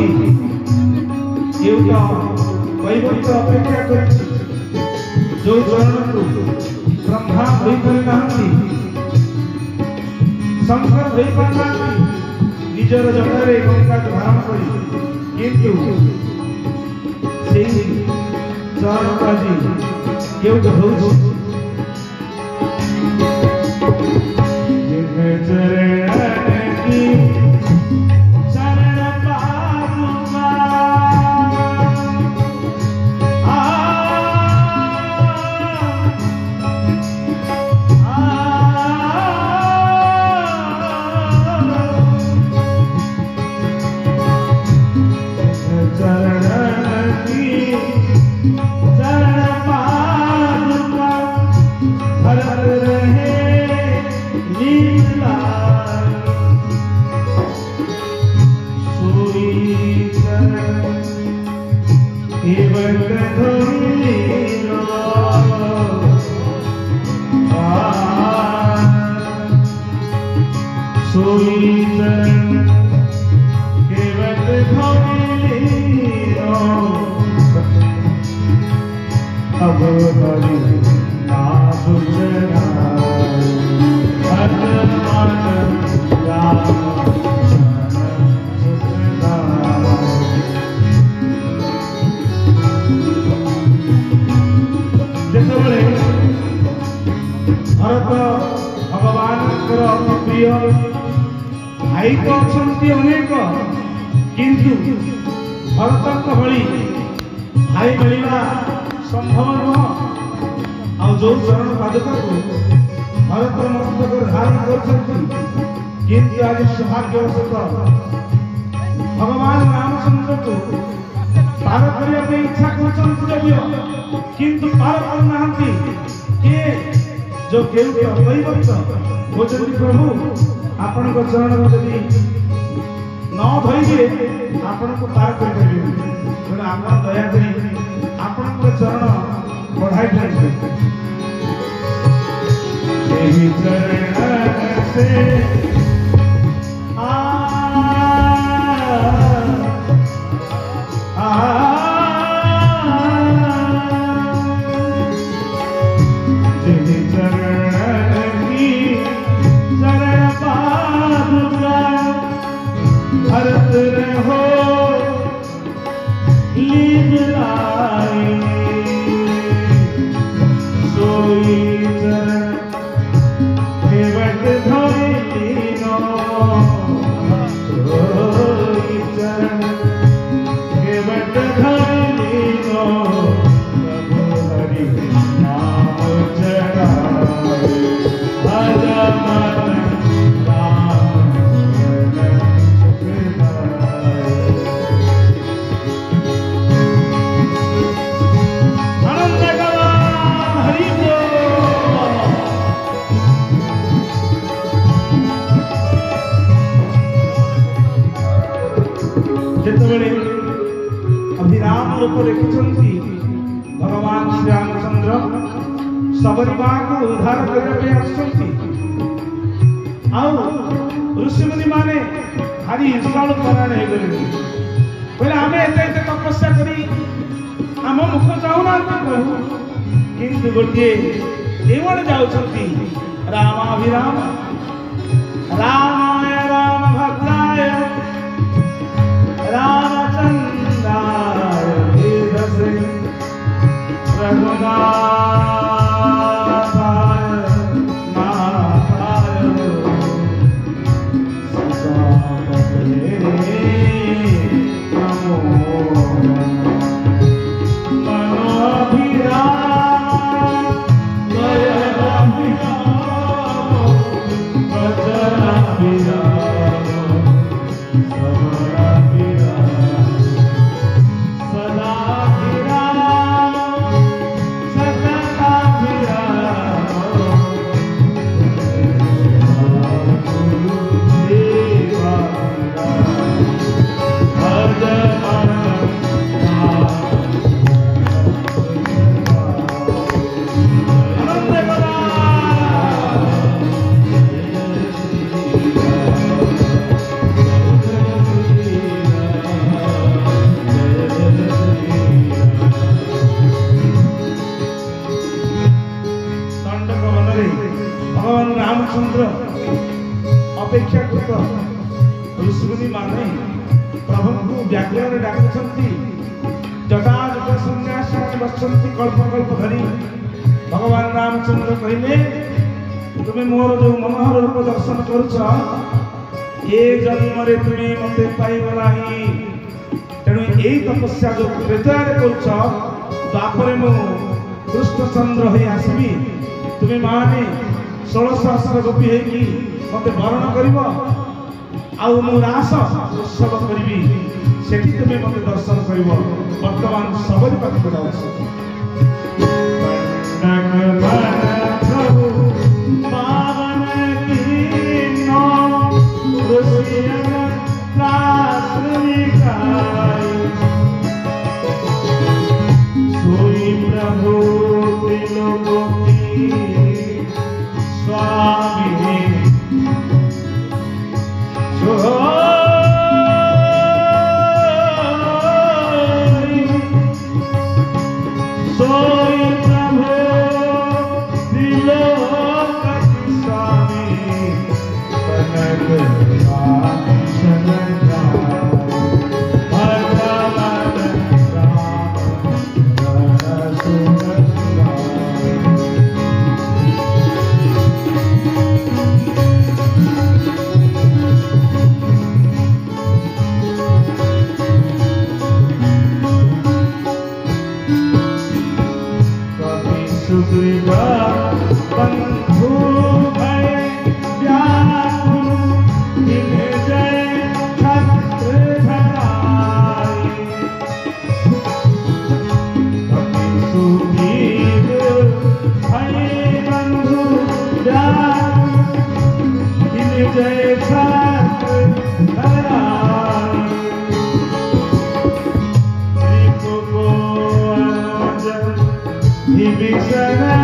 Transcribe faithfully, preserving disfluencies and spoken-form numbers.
केउटा वैवक्त अपेक्षा कर जो चरण को ब्रह्मा होई कर नांती शंकर होई पर नांती निजर जटारे गंगा धारण करी किंतु सेही चरण काजी केउटा हो भाई तो अच्छा अनेक किंतु भरत भली भाई मिलवा संभव नुह आ जो चरण पादुका को भरत मस्तक धारण कर आज सौभाग्यवशत भगवान रामचंद्र को पार करने इच्छा कर किंतु पार करना किए जो केउटे अवैवक्त बोझती प्रभु आपण को चरण जदि न धोइबे आपण को पार कर देबे तेणु आपण दया करी आपण को चरण बढ़ाई देबे एही चरण से आ आ भरत रहो लीलाई सोई चरण केवट धोई लीनो सोई चरण केवट धोई लीनो प्रभु हरि नाम चढ़ाए भजन अभिराम रूप देखुंती भगवान श्री रामचंद्र सबरीमा को उद्धार करने आसुंती ऋषिमुनि माने भारी ईर्षालु परायण हो गले बोले आमे एते एते तपस्या करी आम मुख चाहूना प्रभु किंतु गोटे एवं जाउछंती रामाभिराम रामाय राम भद्राय रामचंद्राय धीरसे रघुनाथाय नाथाय सीतापते नमो मनोभिराम नयनाभिराम वचनाभिराम अपेक्षाकृत ऋषिमुनि माने प्रभु को व्याघ्र डाकुଛନ୍ତି जटाजुट सन्यासी माने बसंती कल्प कल्प धरी भगवान रामचंद्र कहले तुम्हें मोर जो मनोहर रूप दर्शन करुछ ये जन्म रे तुम्हें मते पाइबला ही तेणु यही तपस्या जो हृदय करुछ तापर मु कृष्णचंद्र हो आसबि तुम्हें माने षोलश सहस्र गोपी है मत वरण कर आउ मु रास उत्सव करी सेठी तुम्हें मत दर्शन कर वर्तमान सबरी पाठ जाऊँ He be